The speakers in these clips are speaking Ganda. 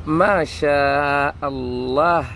Masha Allah.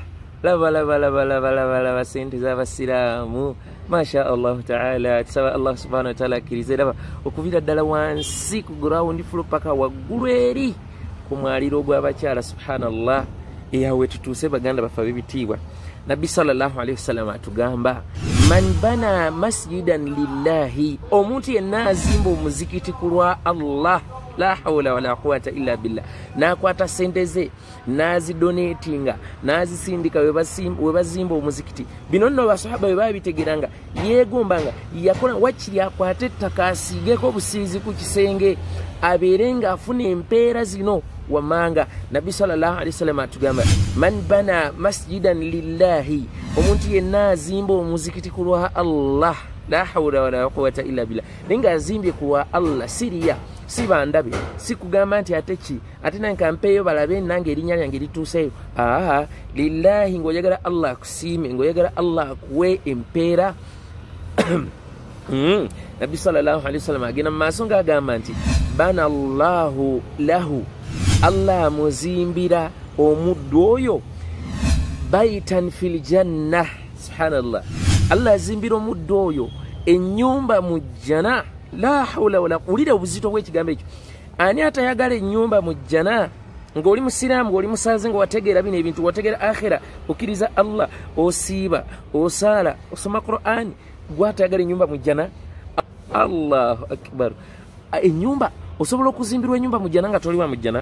Laba sente z'abasiraamu. Masha Allah ta'ala. Tusaba Allah subhanahu wa ta'ala akkirize laba okuvira ddala wansi ku ground floor paka waggulu eri ku mwaliro gw'abakyala subhanallah. Eyawe tutuuse baganda bafa bibitiibwa. Nabbi sallallahu alayhi wasallam atugamba man bana masjidan lillahi, omuntu yenna azimba omuzikiti ku lwa Allah, la hawla wala quwwata illa billah, nakwata sente ze nazidonatinga nazisindika we bazimba omuzikiti. Bino nno basahaba bwe babitegeranga yegombanga yakola wakiri akwate ettaka asiigeko obusiizi ku kisenge abeere ng'afuna empeera zino wamanga. Nabbi sallallahu alayhi wasallam atugamba man bana masjidan lillahi, omuntu yenna azimba omuzikiti ku lwa Allah, la hawla wala quwwata illa billah, nenga azimbye ku lwa Allah siriya sibandabe sikugamba nti ate nanka mpeeyo balabe nange erinnya lyange lituuseeyo. Lillahi ng'oyagala Allah akusiime, ng'oyagala Allah akuwe empeera. Nabbi sallallahu alayhi wasallam agenda mu maaso ng'agamba nti bana Allahu lahu, Allah muzimbira omuddu oyo baitan fil janna. Subhanallah, Allah azimbira omuddu oyo ennyumba mu jjana. La hawla wala quwwata. Obuzito bw'ekigambo ekyo, ani atayagala ennyumba mu jjana? Ng'oli musiraamu, ng'oli musaazi, ng'owategeera bino ebintu, wategeera akhira, okkiriza Allah, osiiba, osaala, osoma Qur'ani, gw'atayagala ennyumba mu jjana? Allahu akbar. Ennyumba osobola okuzimbirwa ennyumba mu jjana nga toliwa mu jjana?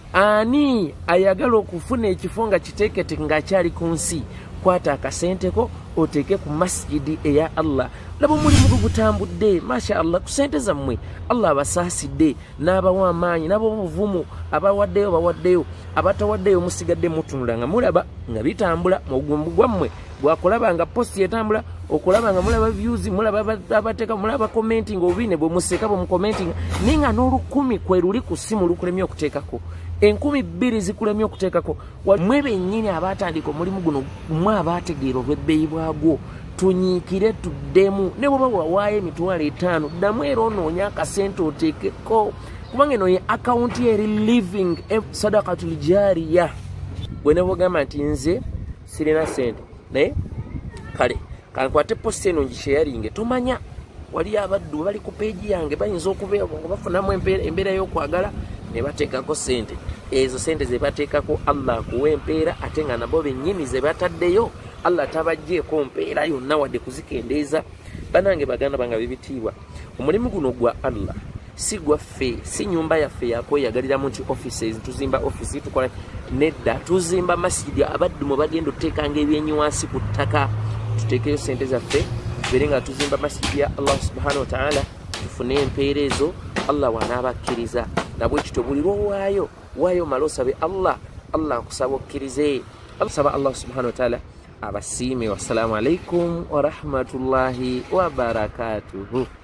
Ani ayagala okufuna ekifo nga kiteekete ng'akyali ku nsi? Kwata akasenteko oteeke ku masjidi eya Allah. Laba omulimu gutambudde, masha Allah, ku sente zammwe Allah abasaasidde n'abawa amaanyi n'ab'obuvumu, abawaddeyo bawaddeyo, abatawaddeyo musigadde mutunula nga mulaba nga bitambula. Mu gwammwe bwakulaba nga posti etambula, okulaba nga mulaba views, mulaba abateeka, mulaba commenting, obine bwe museka bwe mu commenting, ninga n'olukumi kwe luli ku simu lukulemye okuteekako, 2,000 zikulemye okuteekako. Mwe bennyini abatandika omulimu guno, mwe abategeera obwebbeeyi bwagwo, tunyiikire tuddemu. Ne bw'oba wawaayo emitwalo 5, ddamu era onoonya akasente oteekeko, kubanga eno ye akawunti eri living sadaqatul jariya. Bwe ne bw'ogamba nti nze sirina sente naye kale kankwate posti eno ngisheyaringe, tomanya wali abaddu bali ku peegi yange bayinza okubeera bafunamu embeera y'okwagala ne bateekako sente. Ezo sente ze bateekako Allah akuwa empeera, ate nga nabo bennyini ze bataddeyo Allah tabaggyeko mpeera yonna wadde kuzikendeeza. Banange baganda banga bibitiibwa, omulimu guno gwa Allah, si gwaffe, si nyumba yaffe yakweyagaliramu nti offices tuzimba office tukola. Nedda, tuzimba masjidi, abaddu mu bagenda oteekanga ebyenyiwansi ku ttaka, tuteekeyo sente zaffe tubeere nga tuzimba masjidi ya Allah subhanahu wa ta'ala, tufune empeera ezo Allah wanaabakkiriza. Nabwe kityo buli lwowaayo waayo mala osabe Allah, Allah akusaba okkirize. Saba Allah subhanahu wa ta'ala abasiime. Wassalamu alaikum wa rahmatullahi wa barakatuhu.